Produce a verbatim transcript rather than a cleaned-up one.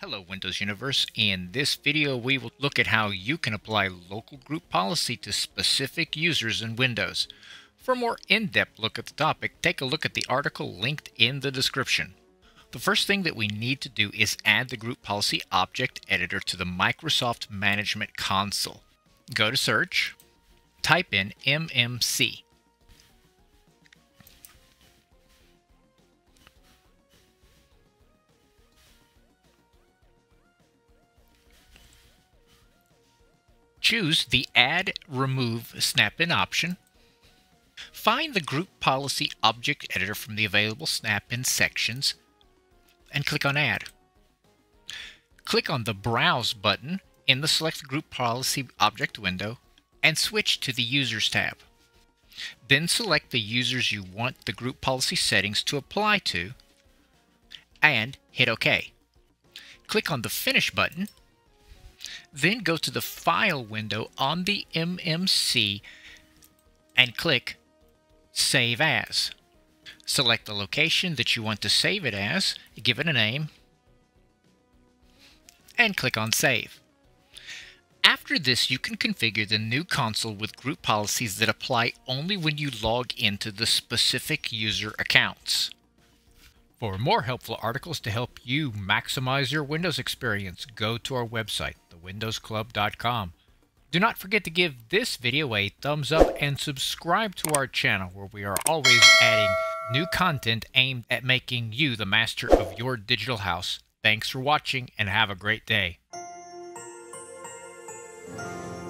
Hello Windows Universe. In this video we will look at how you can apply local group policy to specific users in Windows. For a more in-depth look at the topic, take a look at the article linked in the description. The first thing that we need to do is add the group policy object editor to the Microsoft Management Console. Go to Search, type in M M C. Choose the Add Remove Snap-in option. Find the Group Policy Object Editor from the available Snap-in sections and click on Add. Click on the Browse button in the Select Group Policy Object window and switch to the Users tab. Then select the users you want the group policy settings to apply to and hit OK. Click on the Finish button. Then go to the File window on the M M C and click Save As. Select the location that you want to save it as, give it a name, and click on Save. After this, you can configure the new console with group policies that apply only when you log into the specific user accounts. For more helpful articles to help you maximize your Windows experience, go to our website, the windows club dot com. Do not forget to give this video a thumbs up and subscribe to our channel, where we are always adding new content aimed at making you the master of your digital house. Thanks for watching and have a great day.